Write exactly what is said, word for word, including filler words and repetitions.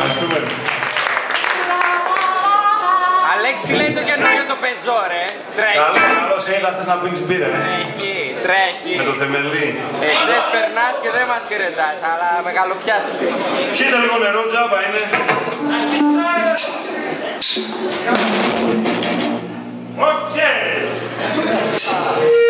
Ευχαριστούμε. Αλέξη, τι λέει το καινούριο το πεζό, ρε. Τρέχει. Καλό, καλώς ήρθες να πίνεις μπύρα, ε. Τρέχει, τρέχει. Με το θεμελί. Εχθές περνάς και δεν μας χαιρετάς, αλλά με καλοπιάσετε. Πιείτε λίγο νερό, τζάμπα είναι. Οκ.